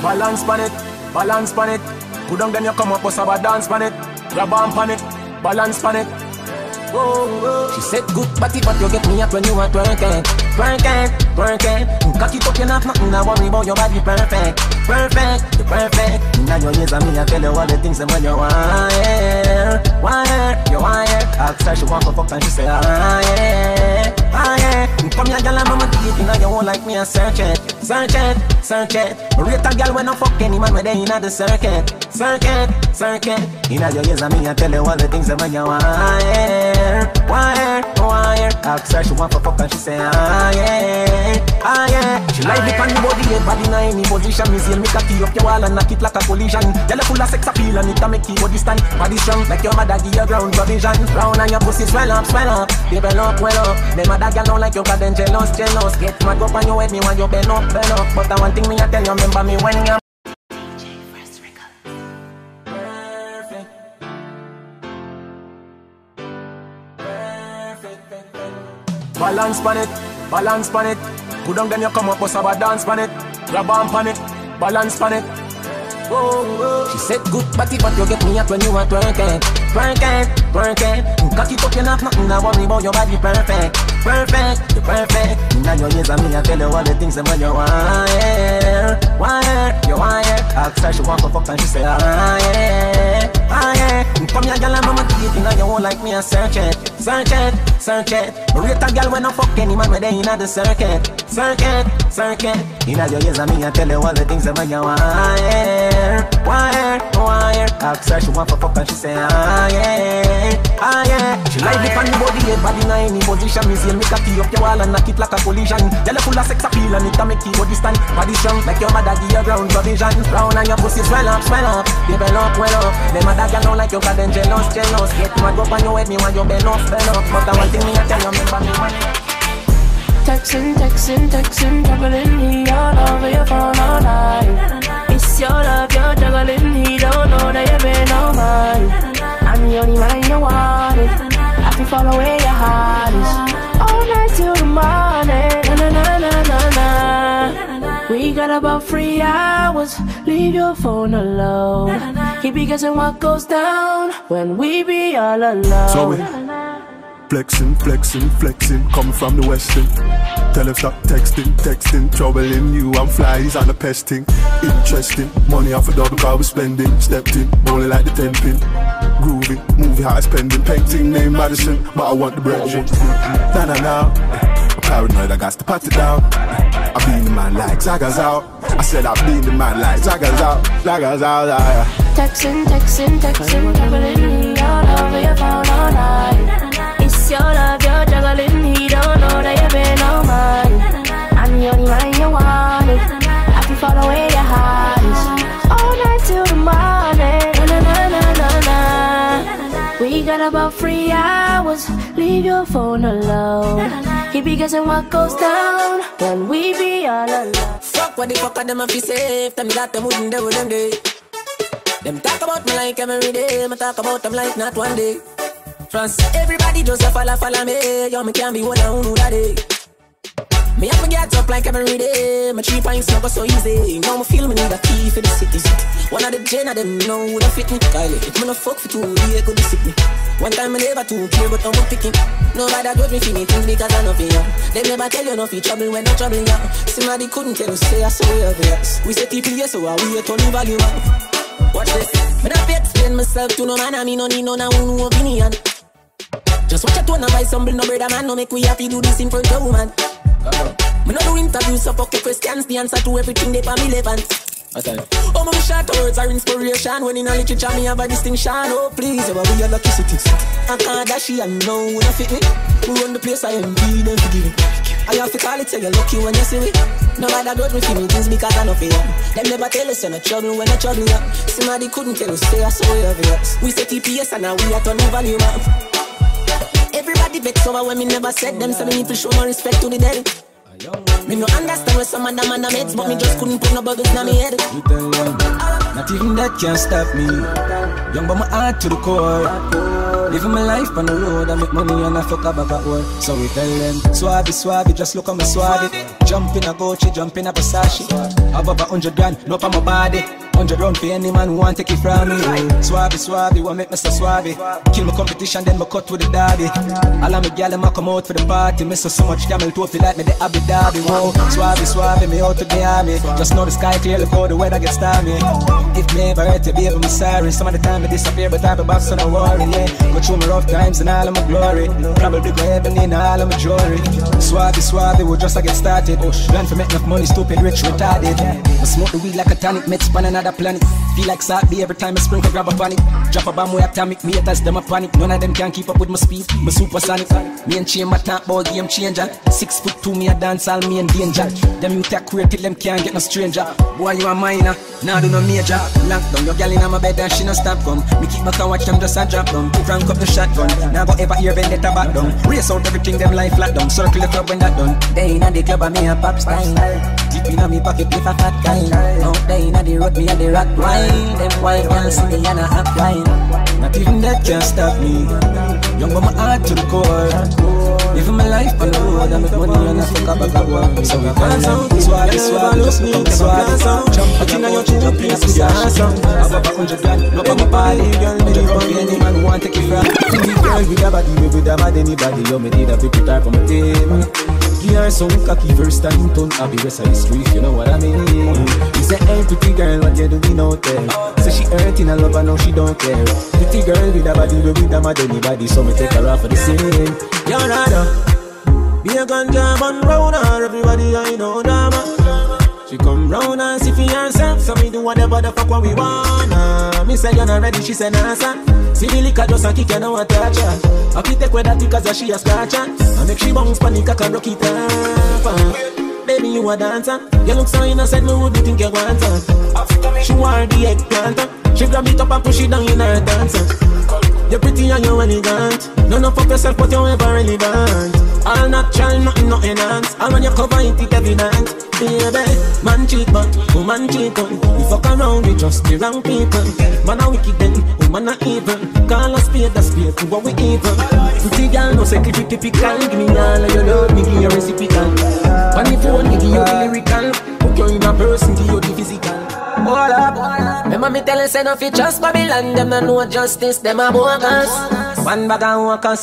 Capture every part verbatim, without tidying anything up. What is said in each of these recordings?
Balance pan it, balance pan it. Put down then you come up, bust up a dance pan it. Grab on pan it, balance pan it. Oh, oh. She said good body, but you get me up when you are twerking. Twerking, twerking. Cock it up, you not nothing, I worry about your body perfect. Perfect, you're perfect. Now your ears and me, I tell you all the things that when you want, yeah. Want her, you want her. Ask her, she want to fuck and she say, ah, yeah, ah, yeah. Come here, girl, I'm a deep, you know you won't like me, I search it. Search it, search it. Rate a girl when I fuck any man with they in the circuit. Circuit, circuit. In your ears and me, I tell you all the things that when you want, yeah. Want her, want her. Ask her, she want to fuck and she say, ah, yeah, ah, yeah. She like me on the body, head body in any position. Me see me cocky up your wall and knock it like a collision. Girl, you full of sex appeal and it a make you body stand. Body strong like your mother give you ground provision. Round and your pussy swell up, swell up. Develop well up. Them mother girl don't like you cause them jealous, jealous. Get mad up on your head, me want you bend up, bend up. But the one thing me I tell you, remember me when you balance pan it, balance pan it. Put down then you come up, bust up a dance pan it. Grab on pan it, balance pan it. Oh, oh. She said good body, but you get me up when you are twerking. Twerking, twerking. Cock it up, you not nothing, I worry about your body perfect. Perfect, you're perfect. Now your ears and me, I tell you all the things that when you want, yeah. Want her, you want her. Ask her, she want to fuck and she say, ah, yeah, ah, yeah. Come here, girl, I'm a deep, you know you won't like me, I search it. Search it, search it. Rate a girl when I fuck any man with they in the circuit. Circuit, circuit. In your ears and me, I tell you all the things that when you want, yeah. Want her, want her. Ask her, she want to fuck and she say, ah, yeah, ah, yeah. She like me on the body, head body in any position. Me see me cocky up your wall and knock it like a collision. Girl, you full of sex appeal and it a make you body stand. Body strong like your mother give you ground provision. Round and your pussy swell up, swell up. Develop well up. Them mother girl don't like you cause them jealous, jealous. Get mad up on your head, me want you bend up, bend up. But the one thing me I tell you, remember me when texting, texting, texting, juggling, he all over your phone all night. It's your love, you're juggling, he don't know that you've been on mine. I'm the only man you wanted. I can follow where your heart is. All night till the morning. Na na na na na na. We got about three hours. Leave your phone alone. Keep you guessing what goes down when we be all alone. So we flexing, flexing, flexing, coming from the western. Tell him stop texting, texting, troubling you. I'm flies on the pesting. Interesting, money off a double car we spending. Stepped in, only like the ten pin. Groovy, movie high spending. Painting name Madison, but I want the bread. Nah nah nah, I'm paranoid, I got to pat it down. I been the man like Zaga's out. I said I been the man like Zaga's out. Zaga's out, yeah. Texting, texting, texting, juggling, he all over your phone all night. It's your love, you're juggling, he don't know that you've been on mine. I'm the only man you wanted. I can follow where your heart is. All night till the morning. Na na na na na. We got about three hours. Leave your phone alone. He be guessing what goes down when we be all alone. Fuck what the fuck are them if you safe. Tell me that them wouldn't do them day. Them talk about me like every day. Me talk about them like not one day. Trust everybody just a follow, follow me. Yo, me can't be one on who that day. Me have to get up like every day. My three pints not go so easy. Now me feel me need a key for the city. One of the gen of them know who that fit me. Kylie, if me no fuck for two days, could sick me. One time me never too care, but I'm picking. Nobody got me feeling things because I know for you. They never tell you no for trouble when no trouble you. Somebody couldn't tell you say I saw you this. We say people yes, so I we turn the volume up. Watch this. Me not fi explain myself to no man, I me no need no no opinion. Just watch a tone and buy some bill, no brother man. No make we have to do this in front of woman. Me no do interviews, so fuck your questions. The answer to everything they for me relevant. Oh, my short words are inspiration. When in a literature, me have a distinction. Oh, please, ever be a lucky city. I can't dash you and know when I fit me. Who run the place, I am be them forgiving. I have to call it, say you're lucky when you see me. Nobody got me feeling things because I know for you. Them never tell us you're not trouble when I trouble you. Somebody couldn't tell us, say I saw you obvious. We say T P S and now we are turning volume up. Everybody vex over when me never said them, so me need to show my respect to the dead. Me no understand where some of them are mates, but me just couldn't put no bubbles in my head. You tell them, not even that can stop me. Young but my heart to the core. Living my life on the road, I make money and I fuck a bag of work. So we tell them, Swabby, Swabby, just look at me Swabby. Jump in a Gucci, jump in a Versace. Above a hundred grand, no for my body. Hundred round for any man who want take it from me. Swabby, Swabby, what make me so Swabby? Kill my competition, then me cut with the derby. All of me gal, I come out for the party. Me so so much camel toe, feel like me the Abu Dhabi. Whoa, Swabby, Swabby, me out to the army. Just know the sky clear, look how the weather gets stormy. If me ever hurt you, baby, I'm sorry. Some of the time I disappear, but I be back, so don't worry, yeah. Go through my rough times and all of my glory. Probably go heaven in all of my jewelry. Swabby, Swabby, we just a get started. Plan for make enough money, stupid, rich, retarded. I smoke the weed like a tonic, met span another planet. Feel like Saturday every time I sprinkle, grab a panic. Drop a bomb way atomic, me haters, them a panic. None of them can keep up with my speed, my supersonic. Me and chain my top ball game changer. Six foot two, me a dance all me in danger. Them you take queer till them can't get no stranger. Boy, you a minor, now do no major. Lock down your girl in my bed and she no stop come. Me keep my car watch them just a drop down. Crank up the shotgun, now go ever hear vendetta back down. Race out everything them life flat down. Circle the club when that done. They inna the club and me a pop style. Deep inna me pocket with a fat kind. Out there inna the road me a the rock wine. Them white girls see me and a hot wine. Not even that can stop me. Young but my heart to the core. Living my life on the road, I make money and I fuck up a bag one. So we dance out, swaggy, swaggy, just look up swaggy. Jump up in your jump in a Picasso. I've got a hundred grand, no on my body. Girl, me don't run any man who want to take it from. Girl, with a body, we would have had anybody. You me need a big guitar for my team. Give her some cocky first time, don't have the rest of the street, you know what I mean? He said, hey pretty girl, what you doing out there? So she hurting a love and now she don't care. Pretty girl with a body, we with a mad anybody, so me take her off for the scene. You're rather be a gun jam and round her, everybody I know dama. She come round and see for herself, so me do whatever the fuck what we wanna. Me say you're not ready, she say nah son. See the liquor just a kick and now a touch her. I can take with that because she a scratch her. I make she bounce panic, I can rock it up. Baby you a dancer, you look so innocent, me would think you want her. She want the eggplant, she grab it up and push it down in her dancer. You're pretty and you're elegant. None of fuck yourself but you're ever relevant. All natural, nothing, no enhance. And when you cover it, it evident. Baby, man cheat but woman cheat on. We fuck around with just the wrong people. Man a wicked then, woman a evil. Call a spade a spade, to what we evil. Pretty girl, no say clip typical. Give me all of your love, me give you reciprocal. On the phone, me give you the lyrical. Put you in a person, give you the physical. Hold up, remember me tell you say no fi just Babylon. Them no know justice, them a bogus. One bag of workers,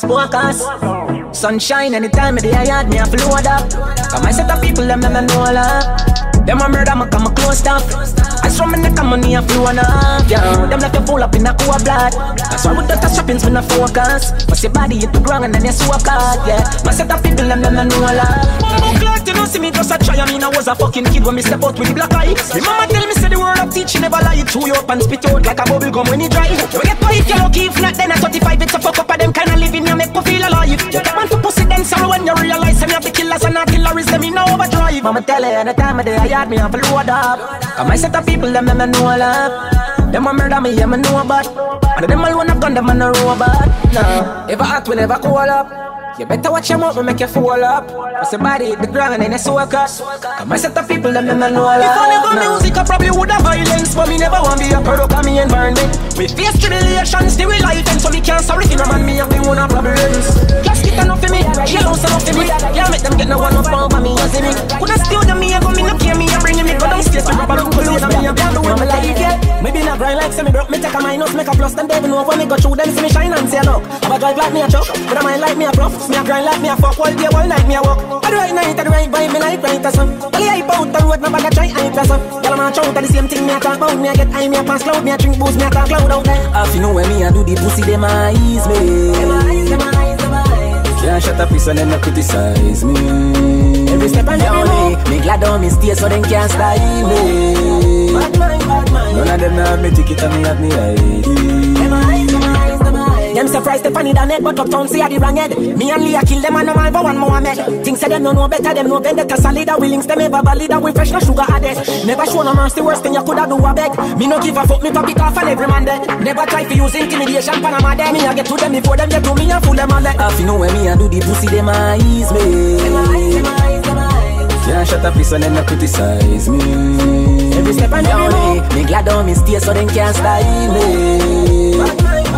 focus. Sunshine anytime of the yard, me a float up. Come I set up people, them them know all up. Them a murder, me come a close up. I saw me neck and money a flow enough. Yeah, them like you full up in a cool blood. That's why with the shoppings when I focus. But your body hit the ground and then you so hard. Yeah, my set up people, them them know all up. Clock, you know see me just a try. I mean I was a fucking kid when me step out with the black eye. Me mama tell me say the word of teaching never lie. Chew you up and spit out like a bubble gum when you dry. You get to if you're lucky, if not then at thirty-five it's a fuck up of them kind of living you make me feel alive. You get man for pussy then sorrow when you realize some of the killers and not killers them in overdrive. Mama tell you anytime of the yard me have to load up. Cause my set of people them them know all up. Them a murder me, yeah me know about. And them all wanna gun them and a robot. Nah, if I act will never call up. You better watch your mouth and make you fall up. Cause your body hit the ground and then you soak up. Cause my set of people them them know all up. If I never no. music I probably would have violence. But me never want be a product of me environment. We face tribulations, still we life. And so me can't sorry for no man, me have the one of problems. Just get enough for me, jail house enough for me. Can't make them get no one up over me, you see me. Coulda steal them, me and go me no care me. And bring me go downstairs to rubber look close. And me and can't do it, me like it. Maybe not grind like semi broke. Me take a minus, make a plus. Then they know when me go through them, see me shine and say look. Have a drive like me a truck, but I mind like me a prof. Me a grind like me a fuck, all day, all night me a walk. I do right night, I do right vibe, me like right as some. Well, I hype out the road, nobody try hype as some. Well, I'm a chow, the same thing me a talk about. Me a get high, me a pass cloud, me a drink booze, me a talk loud out there. If you know when me a do the pussy, them eyes me. Them eyes, them eyes, them eyes. Can't shut up, piece and then not criticize me. Every step on the way, me glad on me stay so them can't style me. Bad mind, bad mind. None of them have me ticket and me have me I D. Them eyes, them eyes, them eyes. Them surprised the funny than it, but uptown say I the wrong head. Me and Leah kill them and no man for one Mohammed. Things say them no know better, them no vendetta solid. We links them ever valid, we fresh no sugar added. Never show no mercy, worst thing you coulda do a beg. Me no give a fuck, me pop it off and every man dead. Never try to use intimidation, Panama dead. Me I get to them before them get to me and fool them all let. If you know when me I do the pussy, them eyes me. Them eyes, them eyes, them eyes. Can't shut up, piece and then not criticize me. Every step on the way, me glad on me stay so them can't style me.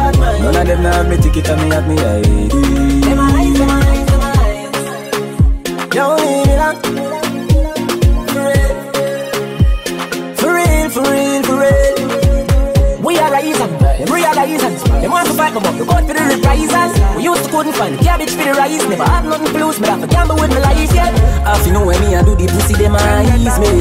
bad mind. None of them now have me ticket and me have me I D. Them a eyes, them a eyes, them a eyes. Don't leave me long. For real, for real, for real. We are rising, them realizing. Them want to fight me, but we got for the reprisals. We used to couldn't find the cabbage for the rice. Never had nothing to lose, but I have to gamble with my life, yeah. Half you know when me I do the pussy, them eyes me.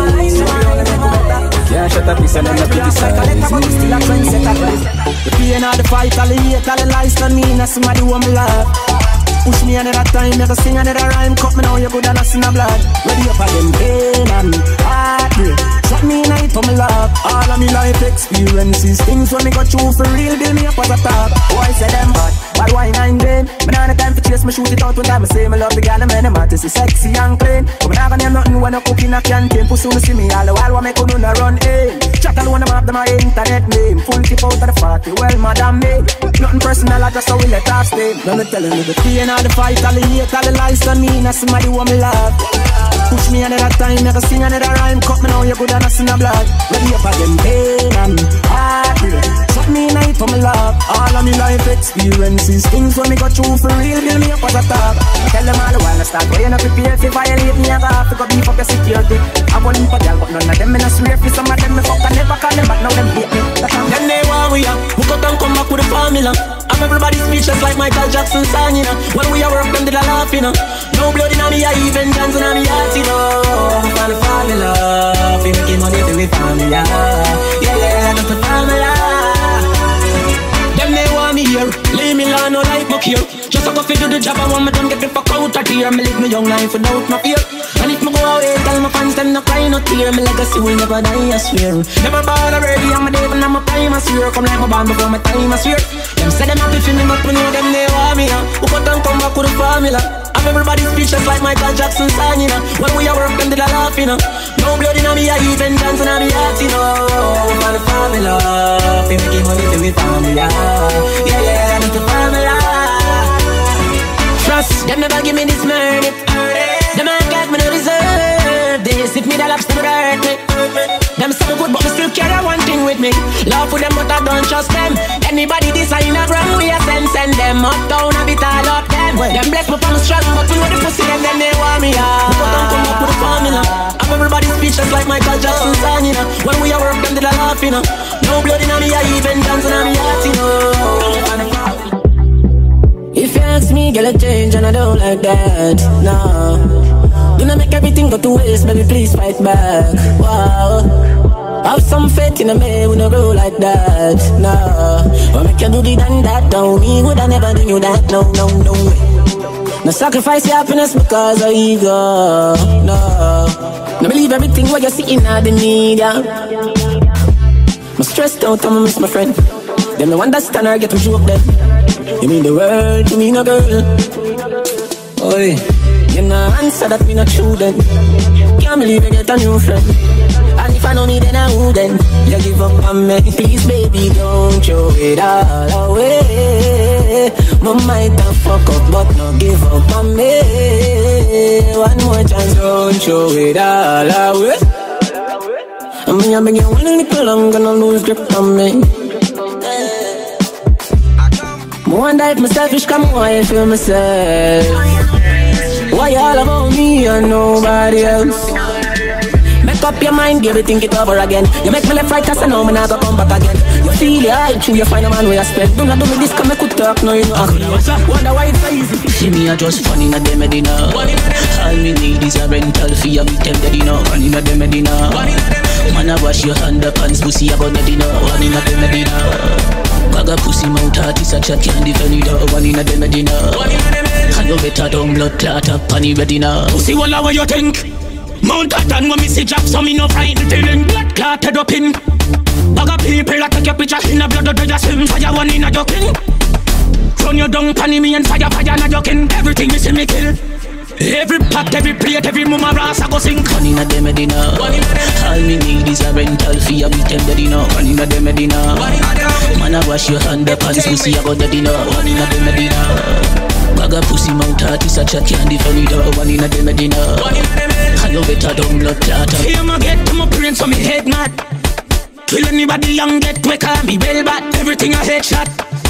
Can't shut up, listen, I'm not criticize me. The pain of the fight, all the hate, all the lies on me, not somebody who me love. Push me another time, never sing another rhyme. Cut me now, you good and I see my blood. Ready up again, pain and heartbreak. Shot me night for my love. All of me life experiences, things when me got through for real, build me up as a top. Why say them bad, bad wine and them. Me not the time for chase, me shoot it out one time. I say me love the girl, the man, the matter, see sexy and clean. But me not gonna name nothing when I cook in a canteen. Pussy wanna see me all the while, what me couldn't run in. Chat alone, I'm up to my internet name. Full tip out of the party, well, madam me. Nothing personal, I just how we let off stay. None of telling me the pain of the fight, all the hate, all the lies on me. Not somebody who me love. Push me another time, never sing another rhyme. Cut me now, you good and I see my blood. Ready up again, pain and heartbreak. Shot me night for my love. All of me life experiences, things when me got through for real, build me up as a top. I tell them all the while I start, but you not prepared to violate me. I got to go beef up your security. I want for y'all, but none of them in a swear for some of them me fuck. I never call them back, now them hate me. Then they want we up, who got and come back with the formula. I'm everybody speechless like Michael Jackson song, you know. When we are work, them did a laugh, you know. No blood in me, I even dance in me heart, you know. I'm falling for me love, we making money to we family, yeah. Yeah, yeah, that's the family. Them they want me here, leave me alone, no like book here. Just a go fi do the job, I want me done get the fuck out of here. Me live my young life without no fear. And if me go away, tell my fans them no cry, no tear. My legacy will never die, I swear. Never born already, I'm a day when I'm a prime, I swear. Come like my band before my time, I swear. Them say them happy for me, but we know them they want me, huh? Who got and come back with the formula. I'm everybody speechless like Michael Jackson song, you know. When we are work, them did a laugh, you know. No blood in me, I even dance in me heart, you know. For the formula, we making money to we family, yeah. Yeah, yeah, that's the formula. Trust, them never give me this murder. Them act like me no deserve this. If me the laps never hurt me. Them so good but me still carry one thing with me. Love for them but I don't trust them. Anybody design a wrong we a send send them up down a bit all up them. Them bless me from strong but we know the pussy them then they want me out. But don't come up with the formula. I'm everybody speechless like Michael Jackson song, you know. When we are work them did a laugh, you know. No blood in me, I even dance in me heart, you know. If you ask me, girl, I change and I don't like that, no. Do not make everything go to waste, baby, please fight back, wow. Have some faith in a man, we no grow like that, no. Or make you do the done that, down me, would I never do you that, no, no, no way. No sacrifice your happiness because of ego, no. No believe everything what you see in the media. I'm stressed out, I'm miss my friend. Them no understand or get me joke them. You mean the world to me, no girl. Oi, you no answer that me not true then. Can't believe you get a new friend. And if I know me then I wouldn't. You give up on me, please baby don't throw it all away. My might have fuck up but no give up on me. One more chance, don't throw it all away. I mean I beg you one little longer, gonna lose grip on me. I wonder if my selfish come why I feel myself. Why all about me and nobody else? Make up your mind, baby, think it over again. You make me left right, cause I know me not go come back again. You feel your eye, true, you find a man where you spend. Do not do me this, come I could talk, no you know. Wonder why it's so easy. See me a just fun in a dem medina. All me need is a rental fee, a big them medina. One in a dem medina. Man I wash your underpants, pussy about medina. One in a dem medina. Bag a pussy mouth artist a chat can't defend it. One in a dem medina. And you better don't blood clot up on the medina. Pussy walla what you think? Mount Hatton when me see drop so me no frightened feeling. Blood clotted up in. Bag a people that take your picture in a blood that you swim. Fire one in a joking. Run your down panny me and fire fire in a joking. Everything me see me kill. Every pot, every plate, every mama ras I go sing. One in a dem medina. All me need is a rental fee, a big them medina. One in a dem medina. Man I wash your underpants, pussy about the dinner. One in a dem medina. Bag a pussy mouth artist a chat can't defend it. One in a dem medina. And you better don't blood clot. Hear me get to my brain so me head mad. Kill anybody young get quicker, me well bad. Everything a headshot.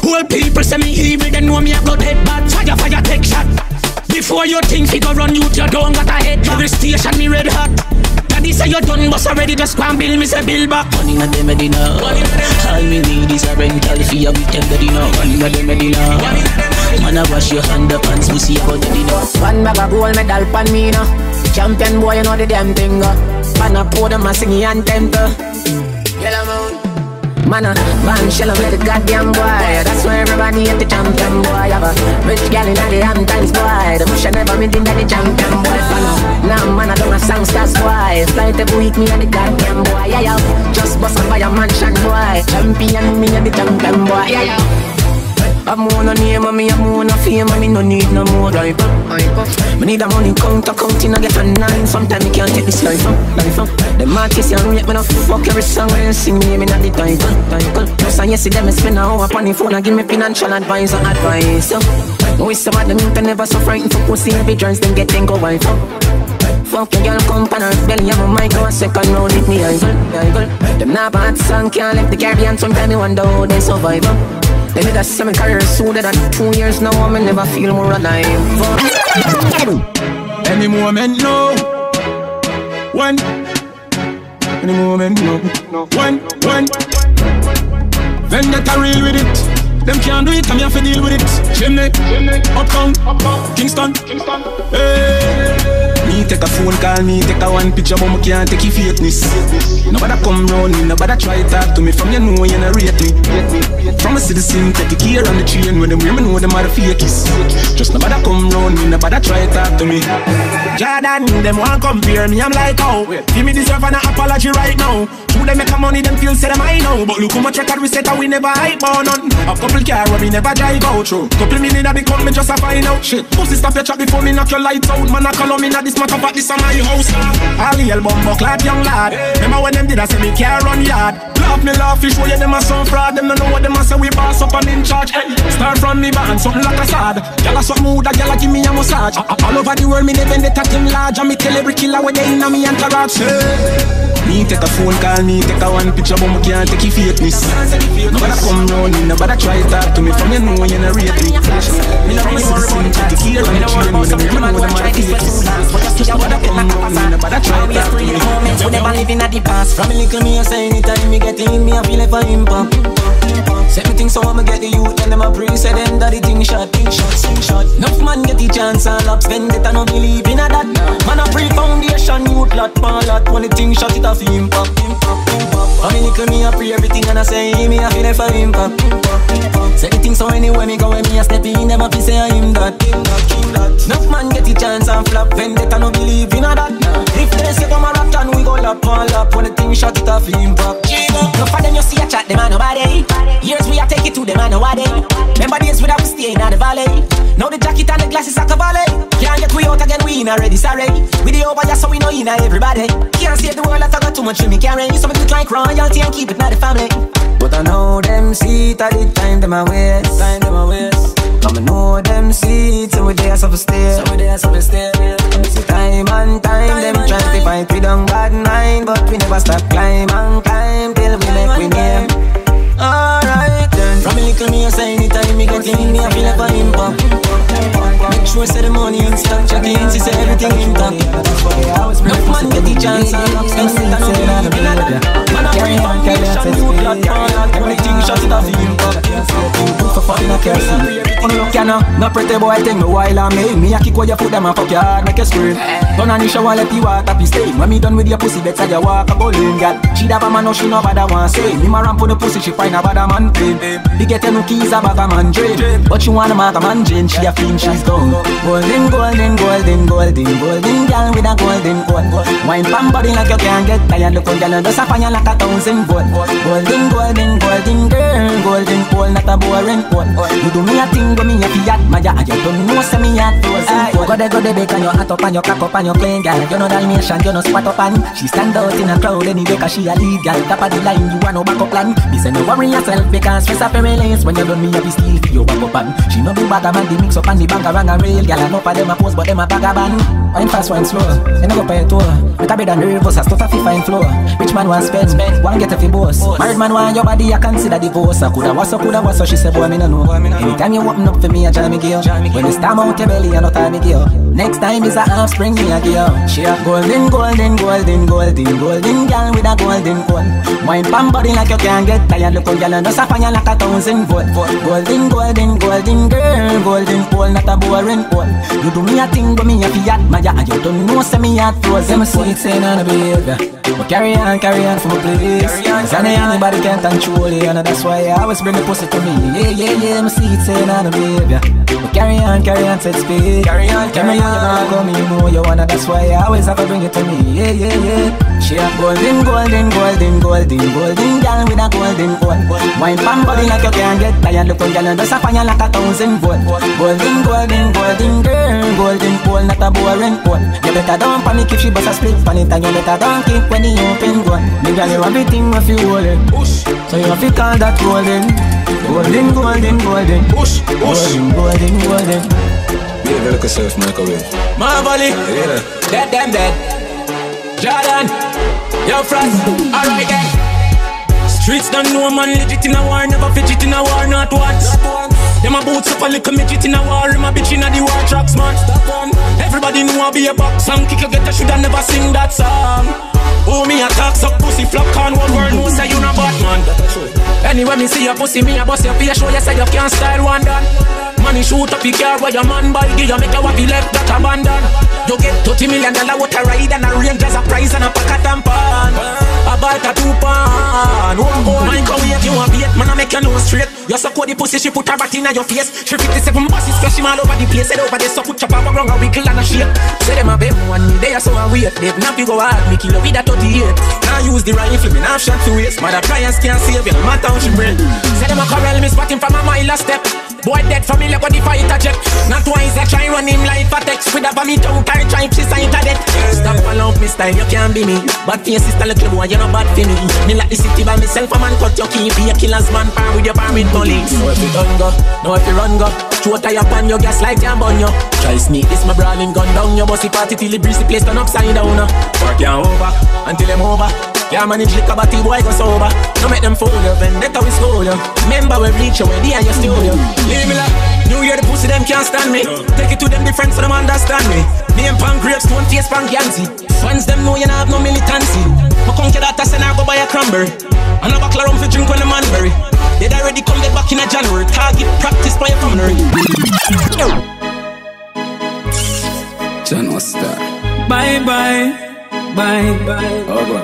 Whole people say me evil, they know me a blood head bad. Fire, fire, take shot. Before you think figure run you, you don't got a head. Every station me red hot. Daddy say you done, but already just go and bill me say bill back. Money na dem Medina. All me need is a rental fee a weekend Medina. Money na dem Medina. Man a wash your hand up and pussy up on the dinner. One bag of gold medal pan me now. Champion boy, you know the damn thing. Man a pour them a singing anthem. Yellow moon. Man a man shell with the goddamn boy. That's why everybody hate the champion boy. Have a rich gal in the damn times boy. The bush never meet in the champion boy. Now man I don't have songsters boy. Fly every week me and the goddamn boy. Yeah yeah. Just bust up by a mansion boy. Champion me and the champion boy. Yeah yeah. I'm more no name and me, I'm more no fame and me no need no more life. Me need a money counter counting I get a nine. Sometimes me can't take this life up, life up. The artists and rate me no fuck every song when sing me me not the title, title. Plus I see them spend a hour upon the phone and give me financial advice or advice. No it's about them you can never so frightened for pussy every joints then get then go wife up. Fuck your girl come pan her belly and my mic go a second round with me idol, idol. Them not bad song can't left the Caribbean. Sometimes me wonder how they survive up. They made a seven career so that at two years now I never feel more alive. Any moment no. When Any moment no. When When Then get a real with it. Them can't do it, I'm here to deal with it. Chimney, Uptown, Kingston, hey. Me take a phone call, me take a one picture, but me can't take your fakeness. Nobody come round me, nobody try talk to me. From you know you not rate me. From a citizen, take a care on the train. When them women know them are the fakies. Just nobody come round me, nobody try talk to me. Jordan, them want compare me, I'm like oh. Give me deserve an apology right now. True them make a money, them feel say them I know. But look how much record we set and we never hype on none. A couple car where we never drive out through. Couple minutes that become me just a find out shit. Pussy stop your chat before me knock your lights out. Man I call on me now this matter but this on my house. All the hell bumbo clad young lad. Remember when them did I say me care run yard. Laugh me laugh fish show you them a some fraud. Them don't know what them a say we boss up and in charge. Hey, start from me band something like a sad. Gyal a something mood a gyal a give me a massage. All over the world me they bend it at him large. And me tell every killer when they in a me entourage. Hey. Me take a phone call, me take a one picture, but me can't take your fakeness. Nobody come round me, nobody try talk to me. From you know you not rate me. Me not really worry about take the care on the train. When them women know them are the fakeness. Nobody come round me, nobody try talk to me. We never living at the past. From a little me I say anytime me get in, me I feel like a impact. Say me think so I'ma get the youth, and them a pray say them that the thing shot, thing shot, thing shot. Enough man get the chance and lap spend it and no believe in a that. Man a pre foundation, youth lot, man lot. When the thing shot it a fi impact, impact, impact. From a little me I pray everything and I say me I feel like a impact, impact, impact. Say the thing so anywhere me go when me a step in, them a fi say I him that, him that, him that. Enough man get the chance and flap, vendetta no believe in a that. If they say come a rap and we go lap and lap. When the thing shot it a fi impact. Enough of them you see a chat, them a nobody. Years we a take it to them a nobody. Remember days without we stay in the valley. Now the jacket and the glasses a cavalry. Can't get we out again, we in already sorry. We the over just so we know in everybody. Can't save the world, I got too much we me carry. So me do it like royalty and keep it not the family. But I know them see it at the time them a waste, time them a waste. Come I know them see it, so we there so we stay, so we there so we stay. See time and time, time them try to fight we don't bad mind, but we never stop climb and climb till we make we name. Alright then. From a little me I say anytime me get in, me I feel like a impact. Make sure say the money in stock, check in, see say everything intact. Enough man get the chance and up spend it and no believe in that. Man a free foundation, you glad man, and everything shot it off the impact. Good for fun in a kerosene. On look ya no, no pretty boy take me while I make me a kick where you put them and fuck your hard, make you scream. Turn on the shower, let the water be stay. When me done with your pussy, better you walk a bowling girl. She da a man, no she no bother want say. Me ma ramp on the pussy, she find a bad man play. He get no keys, a bag a man drain. But she wanna mark a man drain, she a fiend, she's gone. Golden, golden, golden, golden, golden girl with a golden gold. Wine pam body like you can't get tired. Look on girl and just a fire like a thousand gold. Golden, golden, golden girl, golden pole, not a boring pole. You do me a thing, go me a fiat, Maya, and you don't know say me a thousand gold. Go de go de bake and you hat up and you cock up and you clean girl. You know Dalmatian, you know spot up and she stand out in a crowd anyway 'cause she a lead girl. Top of the line, you want no backup plan. Me say no worry yourself because stress up every lace. When you done me a be steal for your back up and she no do bag a man, the mix up and the bag a rang a rail. Girl, enough of them a pose but them a bag a ban. Wine fast, wine slow. You never pay a tour. Better be than the reverse, I stuff a fee fine floor. Rich man want spend, one get a fee boss. Married man want your body, I consider divorce. I coulda was so, coulda was so, she said boy me no know. Anytime you open up for me, I try me give. When you stam out your belly, I no time me give. Next time is a half spring, me a give. She a golden, golden, golden, golden, golden girl with a golden gold. Wine pam body like you can't get tired. Look how girl and just a fire like a thousand volt. Golden, golden, golden girl, golden pole, not a boring pole. You do me a thing, but me a fi admire, and you don't know say me a frozen. Me sweet saying on a behavior, but carry on, carry on from a place. Cause anybody can't control it, and that's why I always bring the pussy to me. Yeah, yeah, yeah, me sweet saying on a behavior, but carry on, carry on, set speed. Carry on, carry on, you gonna go me, you know you wanna. That's why I always have to bring it to me. Yeah, yeah, yeah. She a golden, golden, golden, golden, golden girl with a golden gold. Wine pam body like you can't get tired. Look how girl and just a fire like a thousand volt. Golden, golden, golden girl, golden pole, not a boring pole. You better don't panic if she bust a split pan it, and you better don't keep when the open gun. Me girl, you everything if you hold it. So you have to call that golden, golden, golden, golden, push, push, golden, golden, golden. Yeah, look at yourself, microwave. Marvally, Yeah. dead, them dead. Jordan, yo France, alright then. Streets don't know man legit in a war, never fidget in a war, not once. Them a boots up a little midget in a war, him a bitch in a the war tracks, man. Everybody know I be a box song, kick you get a shoulda never sing that song. Oh, me a talk so pussy flop on one world, no say you no bad man. Anyway, me see your pussy, me a bust your face, show you say you can't style one done. Money shoot up your car where your man buy, give you make a wappy left that abandon. You get thirty million dollar what a ride and a range as a prize and a pack of tampon. A bite a two pan. Oh, oh, my go wait, you a bait, man I make you know straight. You suck out the pussy, she put her back in your face. She fifty-seven buses, splash him all over the place. Head over there, so put your power wrong, a wiggle and a shake. Say them a bet one me, they are so a wait. They not you go hard, me kill you with a thirty-eight. Now use the rifle, me now shot to waste. Mother appliance can't save you, no matter how she bring. Say them a corral, me spot him from a mile a step. Boy dead familiar with the fighter jet. Not twice I try run him like a text. With a vomit out, I try to sign to death. Stop follow up me style, you can't be me. Bad for your sister, little boy, you're not bad for me. Me like the city by myself, a man cut your key. Be a killer's man, par with your par with police. No if you done go, no if you run go. Throw tie up on your gas like you burn you. Try sneak this my brawling gun down. Your bossy party till the breeze the place turn upside down. Work you over, until them over. Yeah, manage liquor, but the boy go sober. No make them fool you, vendetta we school you. Remember we reach you, where they are your studio. Leave me like, New Year the pussy them can't stand me. Take it to them different so them understand me. Me and Punk grapes, stone face, Punk Yancy. Fans them know you not have no militancy. But come get that ass and I go buy a cranberry. And a buckle around for drink when the man bury. They'd already come dead back in a January. Target practice by a family. John was star. Bye bye, bye bye. Oh, boy.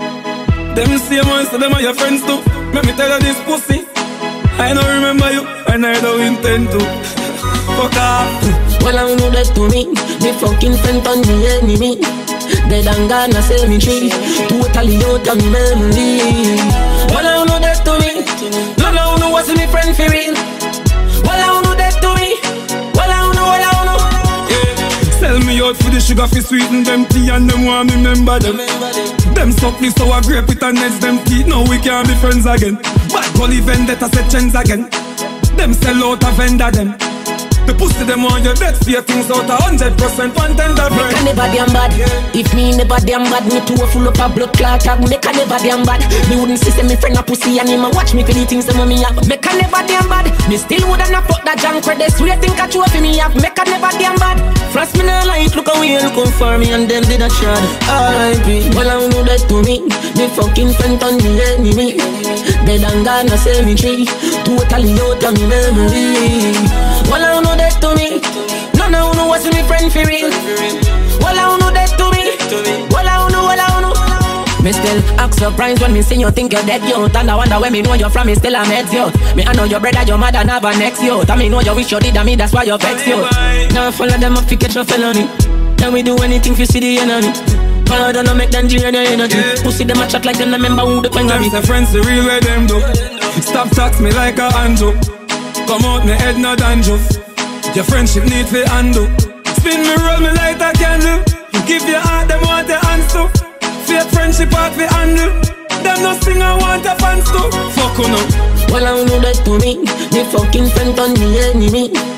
Them same ones, so them are your friends too. Let me tell you this pussy, I don't remember you, and I don't intend to. Fuck off. Well, I know that to me, me fucking friend on the enemy. Dead and gone a cemetery, totally out of me memory. Well, I know that to me, no, no, no, what's me friend for real. Well, I know that to me, well, I know, well, I know. Yeah. Sell me out for the sugar fi sweeten them tea, and them want me remember them. Them suck me sour grape with a nest them teeth. Now we can't be friends again. Bad gully vendetta set chains again. Them sell out a vendor them. The pussy them on your dead fear things out a hundred percent one tender friend. Make a never damn bad. If me never damn bad, me too full up a blood clot tag. Make a never damn bad. Me wouldn't see say me friend a pussy and him a watch me for the things them me have. Make a never damn bad. Me still woulda not fuck that junk credit. Sweet think a true for me have. Make a never damn bad. Frost me no like look away looking for me and them did a shot. R I P Well I know that to me. Me fucking friend on the enemy. Dead and gone a cemetery. Totally out of me memory. Well I know that to me. No, no, no, what's me friend for real? Well, I know that to me. Well, I know, well, I know. Me still act surprised when me see you think you're dead, yo. And I wonder where me know you're from, me still a met yo. Me I know your brother, your mother never next yo. Tell me know you wish you did, and me that's why you vex yo. Now follow them up, you catch a felony. Then we do anything for see the enemy. Follow them, make them drain your energy. Yeah. Pussy them a chat like them, remember who the queen of me. Them the friends, the real way them do. Stop tax me like a anjo. Come out me head no dandruff. Your friendship need to undo. Spin me, roll me like a candle. Give your heart, them want the hands to. Fake friendship out fi handle. Them no sing I want a fans to. Fuck on up. Well I know that to me. Me fucking friend on the enemy.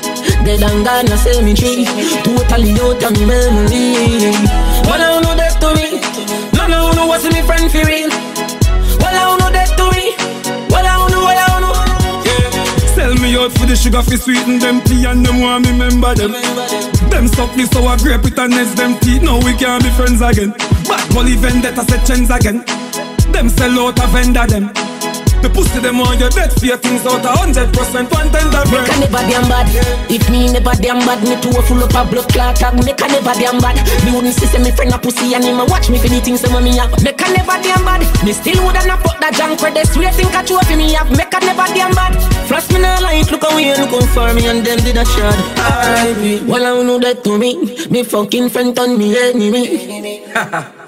Dead and gone, I say me tree. Totally out of me memory. Well, I don't know that to me. Man, I don't know what's me friend for real. Well, I don't know that to me. Well, I don't know, well, I don't know. Yeah. Sell me out for the sugar fi sweeten them tea and them want me remember them. Them suck the sour grape with a nest them teeth. Now we can't be friends again. Bad Gully vendetta set chains again. Them sell out a vendor them. The pussy them on your dead fear things out a hundred percent one tender bread. Make a never damn bad. If me never damn bad, me too full up a blood clot tag. Make a never damn bad. Me wouldn't see say me friend a pussy and him a watch me for the things some of me have. Make a never damn bad. Me still woulda not fuck that junk for the sweet think a trophy me have. Make a never damn bad. Frost me not like look away look out for me and them did a shot. R I P Well I know that to me. Me fucking friend turn me enemy.